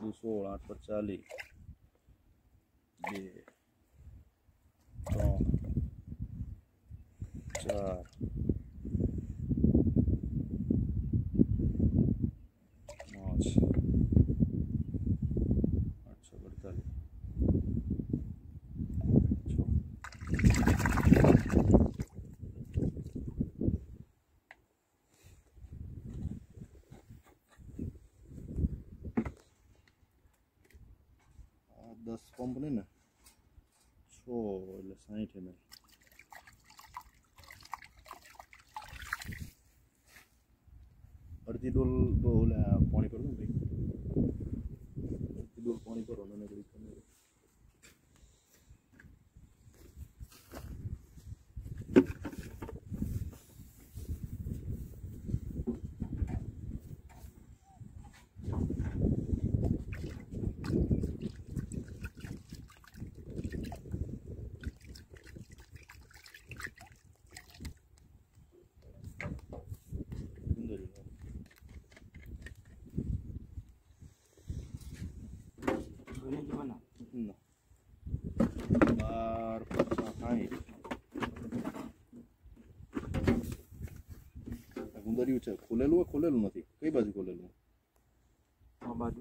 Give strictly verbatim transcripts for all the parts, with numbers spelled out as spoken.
दो सोल आठ पर चालीस बे त्रण चार पाँच आठ सौ अड़तालीस दस पंप नहीं ना छो એટલે साठ एम एल अर्धी डोल बोला पानी पर दूं भाई अर्धी डोल पानी पर होने लगी करने gimana? Nah. Bar pakai. Aku dari ucap, kolelu, kolelu nanti. Kau baju kolelu. Oh, baju.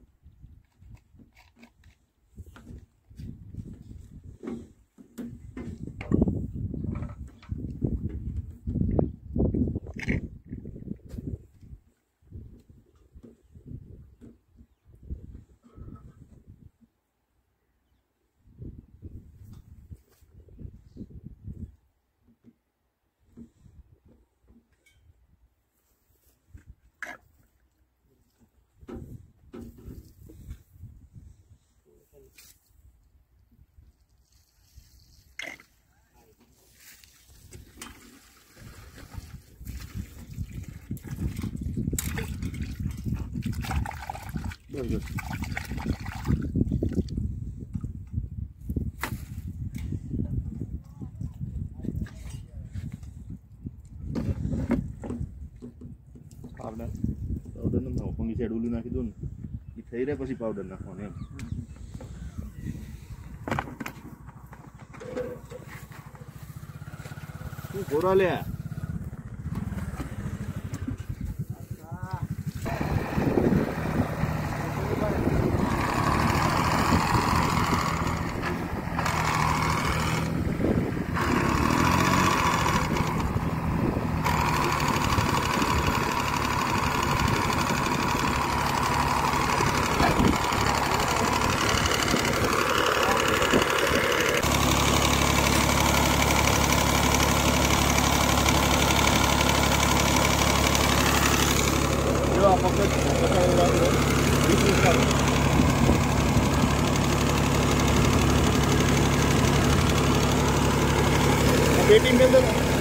Bagus. Powder. Powder ને નાખો કોની સાઈડ ઓલું નાખી દો ને એ થઈ રહે પછી પાવડર નાખવાનું એમ શું કોરા લે वेटिंग के अंदर